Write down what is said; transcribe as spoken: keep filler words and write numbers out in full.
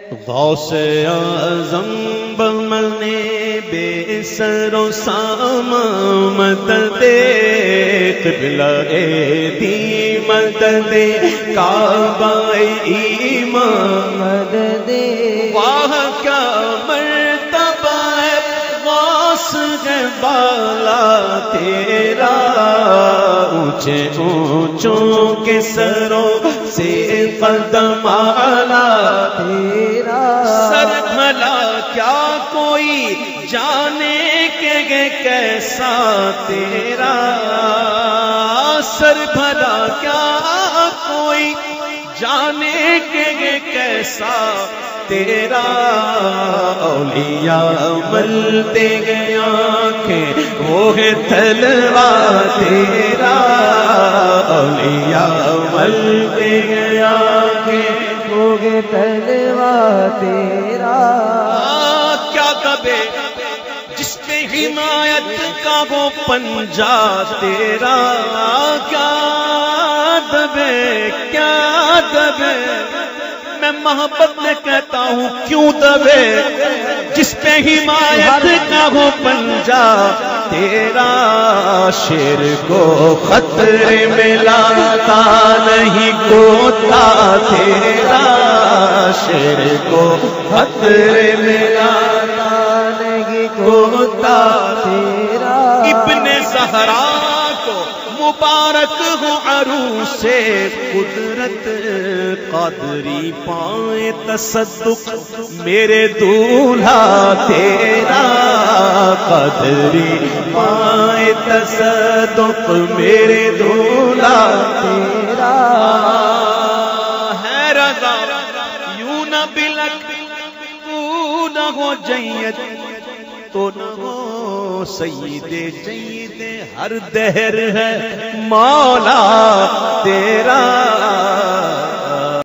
غوث اعظم بمنے بے سر و سامان مدد قبلہ دی مدد کعبہ ایمان مدد واہ کیا مرتبہ ہے غوث ہے بالا تیرا اونچے اونچوں کے سروں سے قدم اعلیٰ تیرا سر بھلا کیا کوئی جانے کہ کیسا تیرا سر بھلا کیا کوئی جانے کہ کیسا تیرا اولیاء ملتے گئے آنکھیں وہ ہے تلوار تیرا اولیاء ملتے گئے آنکھیں وہ ہے تلوار تیرا کیا کبے جس پہ حمایت کا وہ پنجا تیرا کیا دبے کیا دبے میں محبت میں کہتا ہوں کیوں دبے جس پہ حمایت کا وہ پنجا تیرا شیر کو خطرے میں لاتا نہیں کوتا تیرا شیر کو خطرے میں لاتا نہیں کوتا تیرا ابن زہرا کو مبارک ہو عروس قدرت قادری پائے تصدق میرے دولہا تیرا قادری پائے تصدق میرے دولہا تیرا ہے رضا یوں نہ بلک تو نہ ہو جیت تو نہ ہو سید جید ہر دہر ہے مولا تیرا